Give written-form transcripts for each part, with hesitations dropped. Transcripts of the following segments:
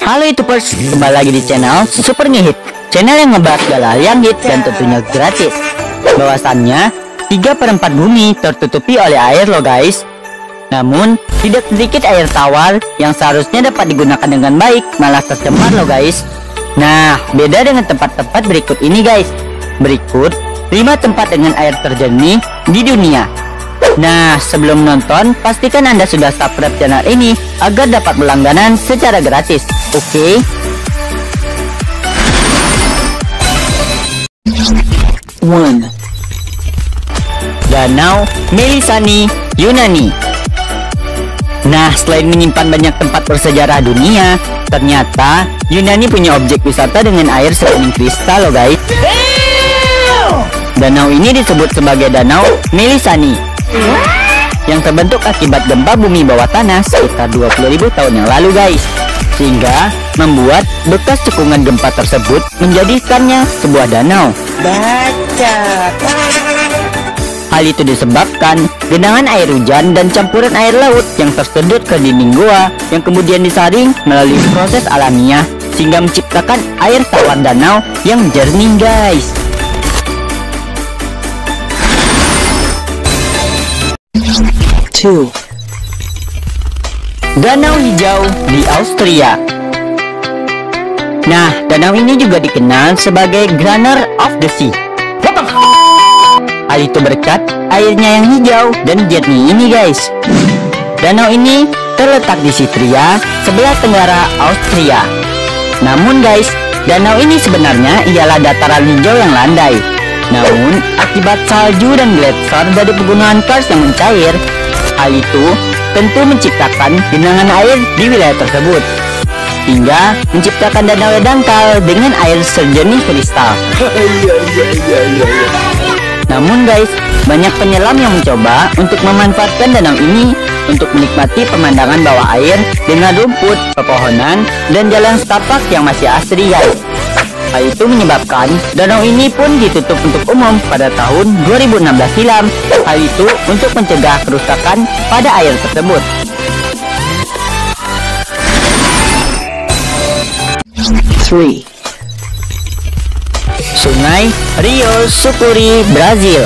Halo YouTubers, kembali lagi di channel Super Ngehit, channel yang ngebahas segala yang hit dan tentunya gratis. Bahwasannya 3/4 bumi tertutupi oleh air loh guys. Namun tidak sedikit air tawar yang seharusnya dapat digunakan dengan baik malah tercemar loh guys. Nah, beda dengan tempat-tempat berikut ini guys. Berikut 5 tempat dengan air terjernih di dunia. Nah, sebelum nonton, pastikan Anda sudah subscribe channel ini agar dapat berlangganan secara gratis. Oke? 1. Danau Melisani, Yunani. Nah, selain menyimpan banyak tempat bersejarah dunia, ternyata Yunani punya objek wisata dengan air sebening kristal loh guys. Danau ini disebut sebagai Danau Melisani, yang terbentuk akibat gempa bumi bawah tanah sekitar 20.000 tahun yang lalu guys, sehingga membuat bekas cekungan gempa tersebut menjadikannya sebuah danau. Hal itu disebabkan genangan air hujan dan campuran air laut yang tersedot ke dinding goa yang kemudian disaring melalui proses alamiah sehingga menciptakan air tawar danau yang jernih guys. 2. Danau hijau di Austria. Nah, danau ini juga dikenal sebagai Granner of the Sea. Hal itu berkat airnya yang hijau dan jernih ini guys. Danau ini terletak di Istria, sebelah tenggara Austria. Namun guys, danau ini sebenarnya ialah dataran hijau yang landai. Namun, akibat salju dan gletser dari pegunungan Kars yang mencair, hal itu tentu menciptakan genangan air di wilayah tersebut, hingga menciptakan danau yang dangkal dengan air sejernih kristal. Namun guys, banyak penyelam yang mencoba untuk memanfaatkan danau ini untuk menikmati pemandangan bawah air dengan rumput, pepohonan, dan jalan setapak yang masih asri guys. Hal itu menyebabkan danau ini pun ditutup untuk umum pada tahun 2016 silam. Hal itu untuk mencegah kerusakan pada air tersebut. 3. Sungai Rio Sucuri, Brazil.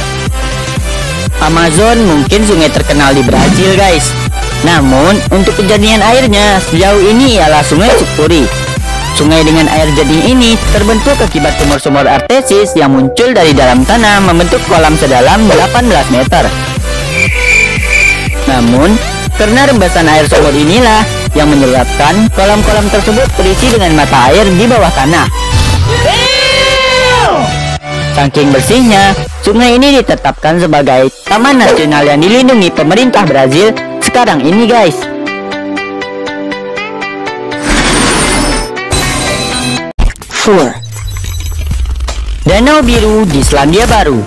Amazon mungkin sungai terkenal di Brazil guys. Namun untuk kejernihan airnya sejauh ini ialah Sungai Sucuri. Sungai dengan air jernih ini terbentuk akibat sumur-sumur artesis yang muncul dari dalam tanah membentuk kolam sedalam 18 meter. Namun, karena rembesan air sumur inilah yang menyebabkan kolam-kolam tersebut terisi dengan mata air di bawah tanah. Saking bersihnya, sungai ini ditetapkan sebagai taman nasional yang dilindungi pemerintah Brazil sekarang ini guys. 4. Danau Biru di Selandia Baru.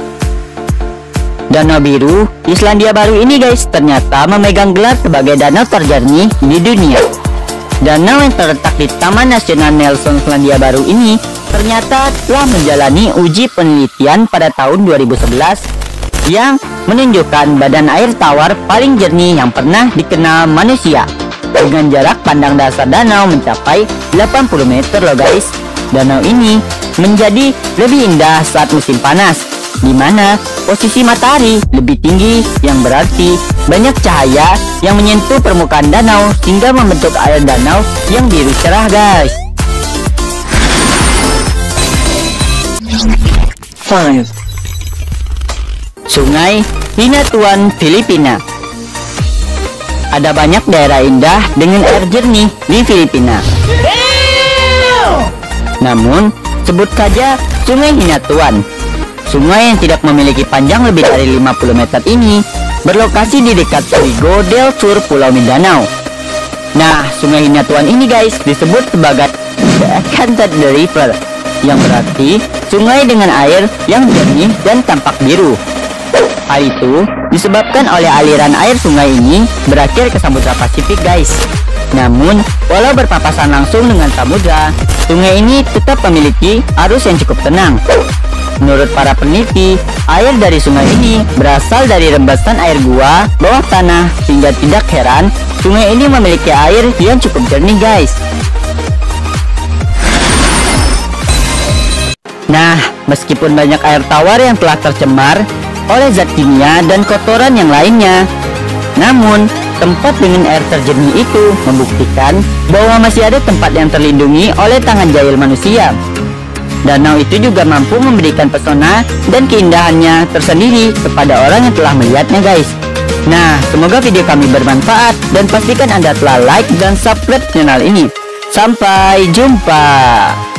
Danau Biru di Selandia Baru ini guys ternyata memegang gelar sebagai danau terjernih di dunia. Danau yang terletak di Taman Nasional Nelson Selandia Baru ini ternyata telah menjalani uji penelitian pada tahun 2011 yang menunjukkan badan air tawar paling jernih yang pernah dikenal manusia, dengan jarak pandang dasar danau mencapai 80 meter loh guys. Danau ini menjadi lebih indah saat musim panas, di mana posisi matahari lebih tinggi yang berarti banyak cahaya yang menyentuh permukaan danau sehingga membentuk air danau yang biru cerah guys. 5. Sungai Hinatuan, Filipina. Ada banyak daerah indah dengan air jernih di Filipina. Namun, sebut saja Sungai Hinatuan. Sungai yang tidak memiliki panjang lebih dari 50 meter ini berlokasi di dekat Surigao del Sur, Pulau Mindanao. Nah, Sungai Hinatuan ini guys disebut sebagai The Enchanted River, yang berarti sungai dengan air yang jernih dan tampak biru. Hal itu disebabkan oleh aliran air sungai ini berakhir ke Samudra Pasifik guys. Namun, walau berpapasan langsung dengan samudra, sungai ini tetap memiliki arus yang cukup tenang. Menurut para peneliti, air dari sungai ini berasal dari rembesan air gua bawah tanah, sehingga tidak heran sungai ini memiliki air yang cukup jernih guys. Nah, meskipun banyak air tawar yang telah tercemar oleh zat kimia dan kotoran yang lainnya, namun tempat dengan air terjernih itu membuktikan bahwa masih ada tempat yang terlindungi oleh tangan jahil manusia. Danau itu juga mampu memberikan pesona dan keindahannya tersendiri kepada orang yang telah melihatnya, guys. Nah, semoga video kami bermanfaat dan pastikan Anda telah like dan subscribe channel ini. Sampai jumpa.